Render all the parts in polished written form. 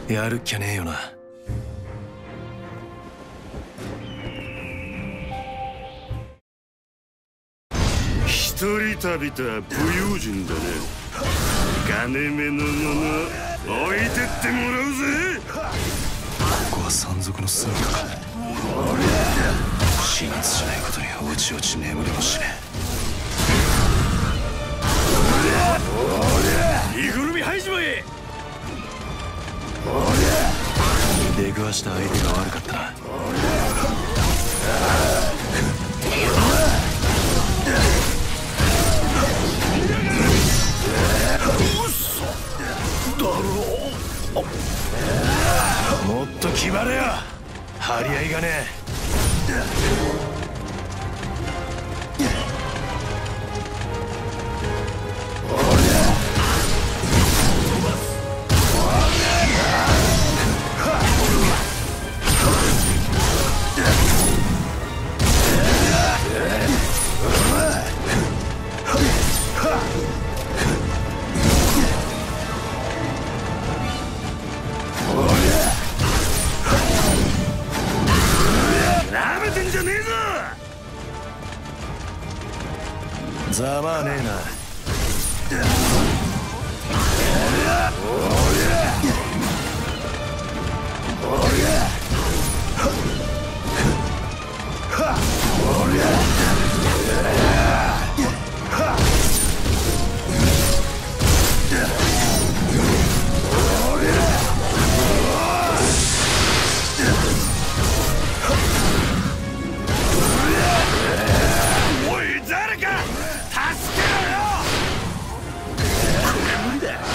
やるっきゃねえよな。 一人旅とは武勇人だね。金目のもの置いてってもらうぜ。 ここは山賊の住みかか。真実じゃないことにおちおち眠りもしねえ。身ぐるみ吐いちまえ。 出くわした相手が悪かったな。もっと決まれよ。張り合いがねえ。 なめてんじゃねえぞ。 ざまあねえな。 おい誰か助けろよ。これ無理だ。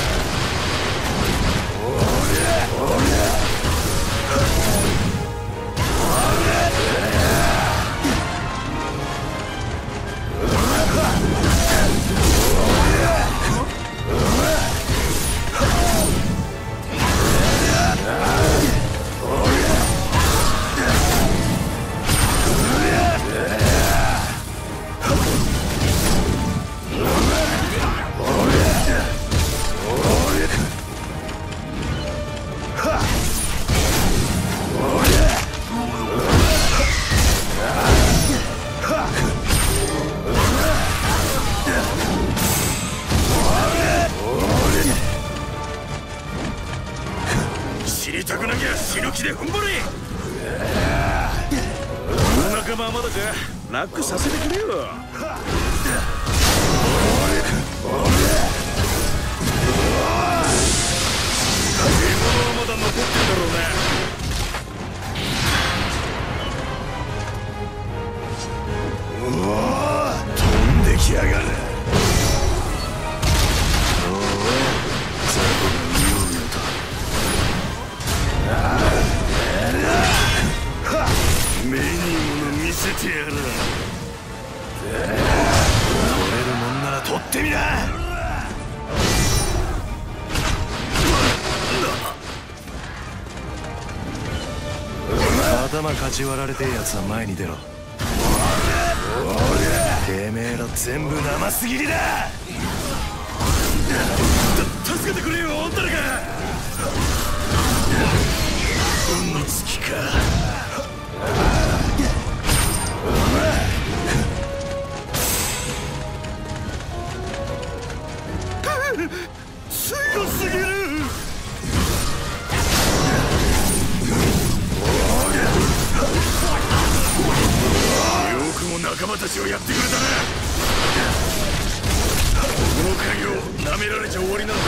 死にたくなきゃ死ぬ気で踏ん張れ。この仲間はまだか。楽させてくれよ。獲物はまだ残ってんだろうな。飛んできやがる。目に物見せてやる。取れるもんなら取ってみな。 頭かち割られてえやつは前に出ろ。てめえら全部生すぎりだ。 助けてくれよ誰か。運の尽きか。強すぎる。よくも仲間たちをやってくれたな。この影を舐められちゃ終わりなんだな。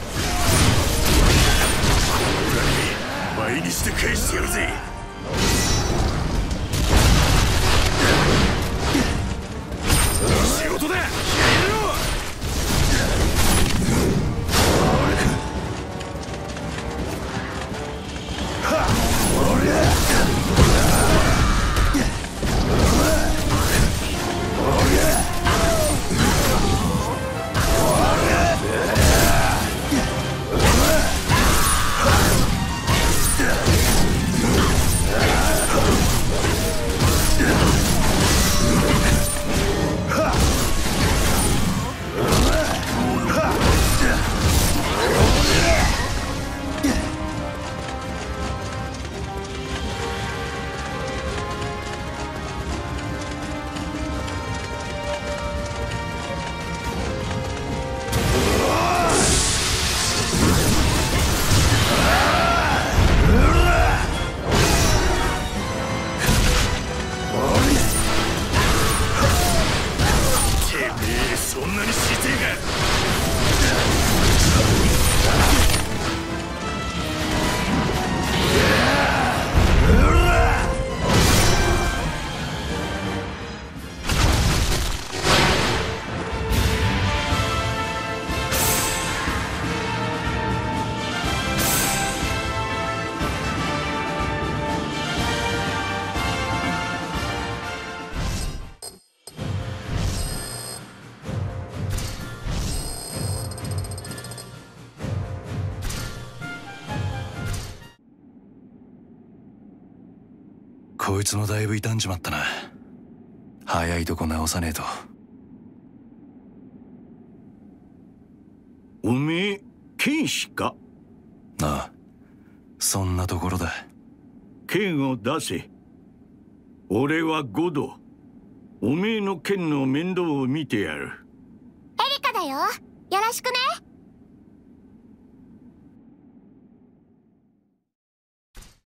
この恨み倍にして返してやるぜ。仕事だ。気合い入れろ。 こいつもだいぶ傷んじまったな。早いとこ直さねえと。 おめえ剣士か？ ああ、そんなところだ。 剣を出せ。俺はゴド。おめえの剣の面倒を見てやる。 エリカだよ。よろしくね。